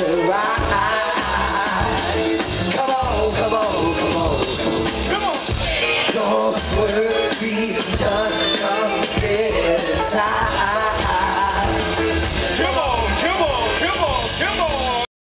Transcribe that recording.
survive. Come on, come on, come on, come on. Don't worry, done, come get inside.